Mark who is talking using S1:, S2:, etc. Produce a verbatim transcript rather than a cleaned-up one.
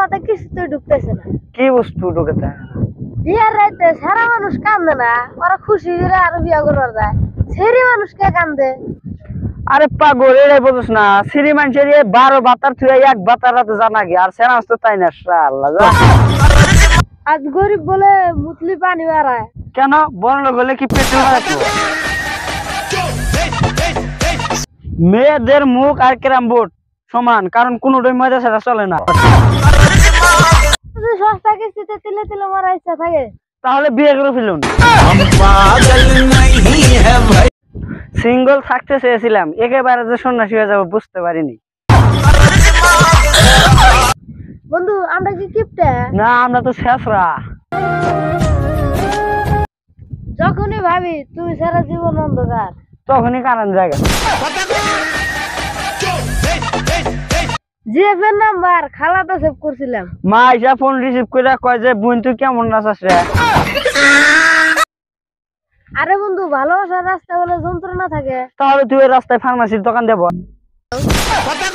S1: মাথায় কিছুই ঢুকতেছে না।
S2: কি বস্তু ঢুকতে?
S1: বিয়ার রাইতে সারা মানুষ কান্দে না, ওরা খুশি হয়ে আর বিয়া করবার যায়, সেরি মানুষ কে কান্দে?
S2: আরে পাগল, এটাই বুঝছ না? সিরি মানুষের বারো বাতার থুয়ে এক বাতার রাতে জানা গে, আর সেনা তো তাই না। আল্লাহ যা।
S1: আজ গরিব বলে মুতলি পানি বাড়ায়।
S2: কেন বড় লোক হলে কি পেট্রোল মারাতো? মেয়েদের মুখ আর ক্যারাম বোর্ড সমান, কারণ কোনোটাই মজা ছাড়া চলে না।
S1: সস্তা কিস্তিতে তিলে তিলে মারা ইচ্ছা থাকে,
S2: তাহলে বিয়ে করে ফেলুন। সিঙ্গল থাকতে চেয়েছিলাম, একেবারে যে সন্ন্যাসী হয়ে যাবো বুঝতে পারিনি।
S1: বন্ধু আমরা কি কিপটে?
S2: না, আমরা তো শেষরা।
S1: যখনই ভাবি তুমি সারা জীবন অন্ধকার,
S2: তখনই কারণ জায়গা।
S1: জিএফের নাম্বার খালাতে সেভ করছিলাম।
S2: মা আইসা ফোন রিসিভ করে কয় যে বোন তুই কেমন আছিস রে?
S1: আরে বন্ধু ভালোবাসার রাস্তা বলে যন্ত্রণা থাকে।
S2: তাহলে তুই ওই রাস্তায় ফার্মাসির দোকান দেব।